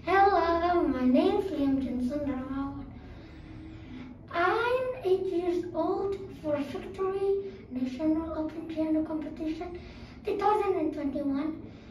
Hello, my name's Liam Jensen Rawat. I'm 8 years old for Victory National Open Piano Competition 2021.